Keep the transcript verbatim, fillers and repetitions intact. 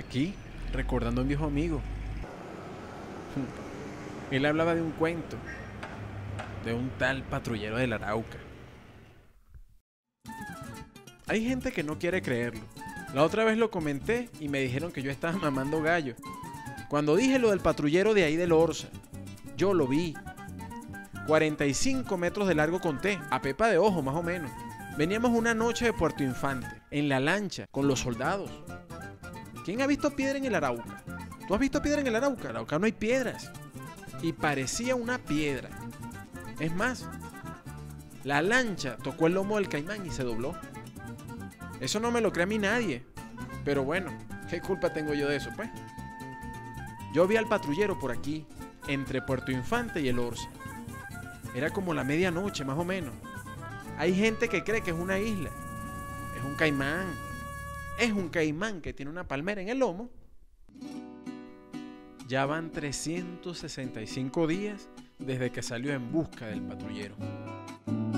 Aquí, recordando a un viejo amigo. Él hablaba de un cuento, de un tal patrullero del Arauca. Hay gente que no quiere creerlo. La otra vez lo comenté y me dijeron que yo estaba mamando gallo. Cuando dije lo del patrullero de ahí del Orza, yo lo vi. cuarenta y cinco metros de largo conté, a pepa de ojo más o menos. Veníamos una noche de Puerto Infante, en la lancha, con los soldados. ¿Quién ha visto piedra en el Arauca? ¿Tú has visto piedra en el Arauca? En el Arauca no hay piedras. Y parecía una piedra. Es más, la lancha tocó el lomo del caimán y se dobló. Eso no me lo cree a mí nadie. Pero bueno, ¿qué culpa tengo yo de eso, pues? Yo vi al patrullero por aquí, entre Puerto Infante y el Orza. Era como la medianoche, más o menos. Hay gente que cree que es una isla. Es un caimán. Es un caimán que tiene una palmera en el lomo. Ya van trescientos sesenta y cinco días desde que salió en busca del patrullero.